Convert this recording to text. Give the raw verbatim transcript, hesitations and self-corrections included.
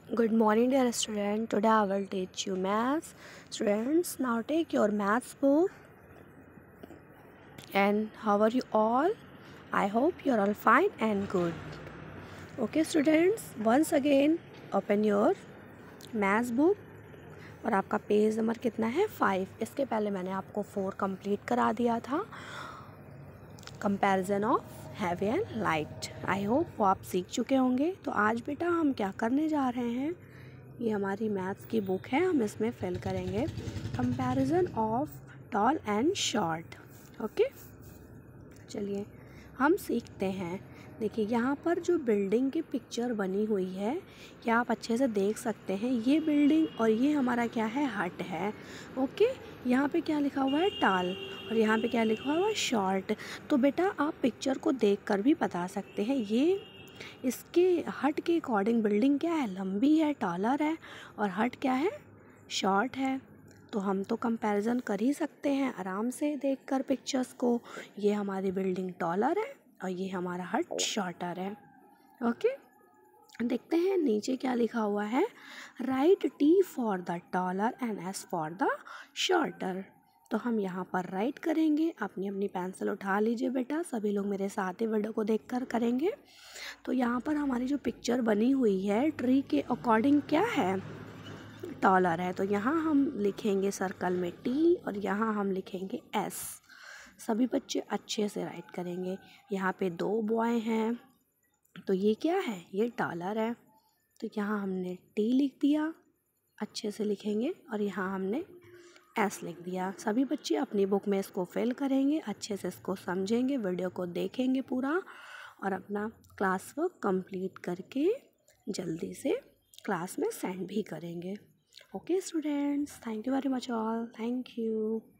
Good morning, dear student. Today I will teach you maths. Students, now take your maths book. And how are you all? I hope you are all fine and good. Okay, students. Once again, open your maths book. और आपका page number कितना है? Five. इसके पहले मैंने आपको four complete करा दिया था. Comparison of heavy and light. I hope वो आप सीख चुके होंगे. तो आज बेटा हम क्या करने जा रहे हैं? ये हमारी मैथ्स की बुक है, हम इसमें फिल करेंगे comparison of tall and short. Okay, चलिए हम सीखते हैं. देखिए यहाँ पर जो बिल्डिंग की पिक्चर बनी हुई है, क्या आप अच्छे से देख सकते हैं? ये बिल्डिंग और ये हमारा क्या है? हट है. ओके, यहाँ पे क्या लिखा हुआ है? टॉल. और यहाँ पे क्या लिखा हुआ है? शॉर्ट. तो बेटा आप पिक्चर को देखकर भी बता सकते हैं ये इसके हट के अकॉर्डिंग बिल्डिंग क्या है? लंबी है, टॉलर है. और हट क्या है? शॉर्ट है. तो हम तो कंपैरिजन कर ही सकते हैं आराम से देखकर पिक्चर्स को. ये हमारी बिल्डिंग टॉलर है और ये हमारा हट शॉर्टर है. ओके, देखते हैं नीचे क्या लिखा हुआ है. Write T for the taller and S for the shorter. तो हम यहाँ पर राइट करेंगे. अपनी अपनी पेंसिल उठा लीजिए बेटा. सभी लोग मेरे साथ ही वीडियो को देखकर करेंगे. तो यहाँ पर हमारी जो पिक्चर बनी हुई है ट्री के अकॉर्डिंग क्या है? टॉलर है. तो यहाँ हम लिखेंगे सर्कल में टी और यहाँ हम लिखेंगे एस. सभी बच्चे अच्छे से राइट करेंगे. यहाँ पे दो बॉय हैं, तो ये क्या है? ये टॉलर है. तो यहाँ हमने टी लिख दिया, अच्छे से लिखेंगे. और यहाँ हमने एस लिख दिया. सभी बच्चे अपनी बुक में इसको फिल करेंगे, अच्छे से इसको समझेंगे, वीडियो को देखेंगे पूरा और अपना क्लास वर्क कंप्लीट करके जल्दी से क्लास में सेंड भी करेंगे. Okay students, thank you very much all. Thank you.